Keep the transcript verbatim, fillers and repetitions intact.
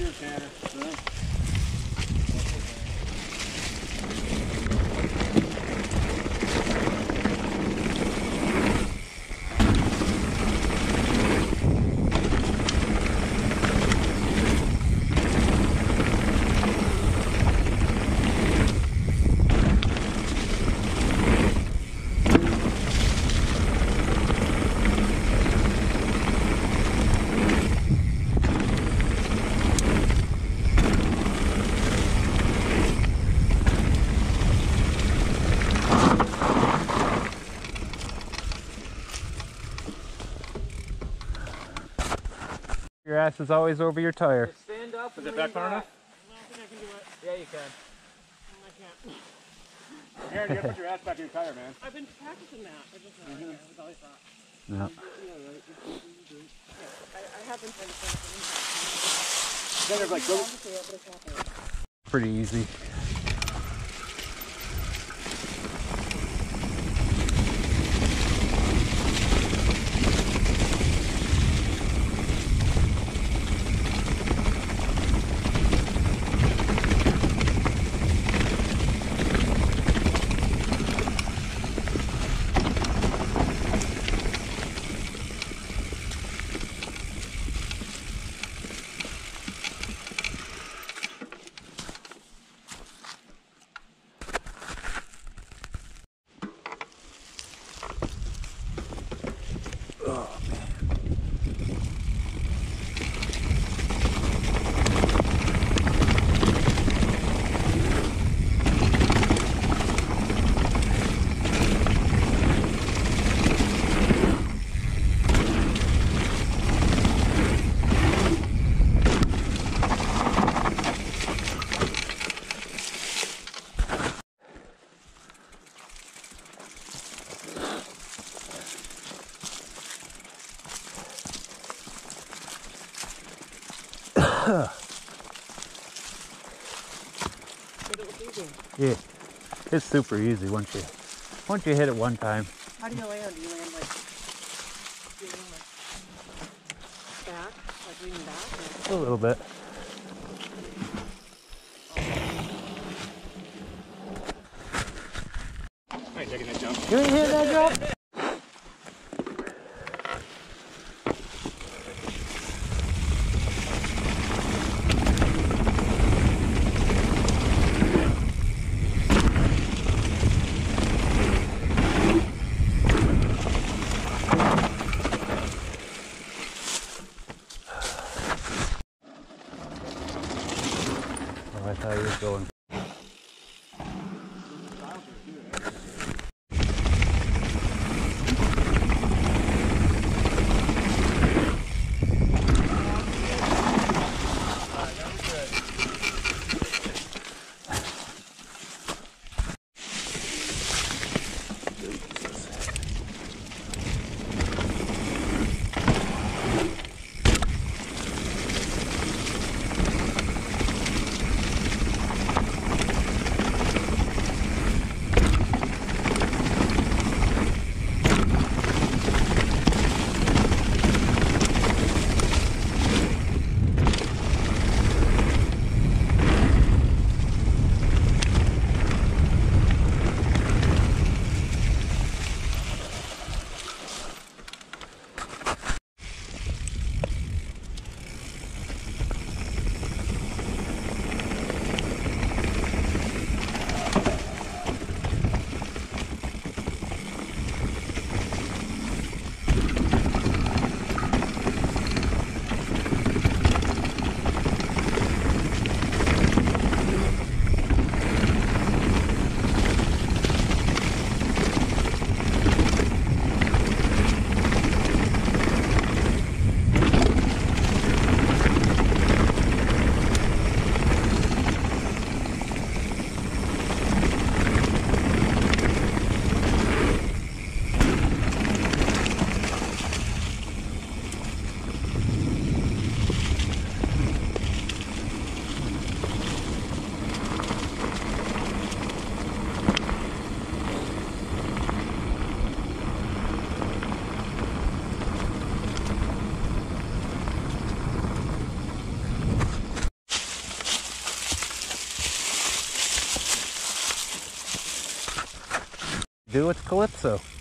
your chatter. Really? Your ass is always over your tire. Just stand up. Is it back far enough? I don't think I can do it. Yeah, you can. I can't. Aaron, you gotta put your ass back in your tire, man. I've been practicing that. I just not mm-hmm. I've always thought. No. Yeah, I, I have been trying to practice. Then there's like, go. Pretty easy. Yeah, it's super easy once you once you hit it one time. How do you land? Do you land like, do you land like back, like leaning back? Or? A little bit. I ain't taking that jump. You ain't hit that jump? I thought he was going. Do with Calypso.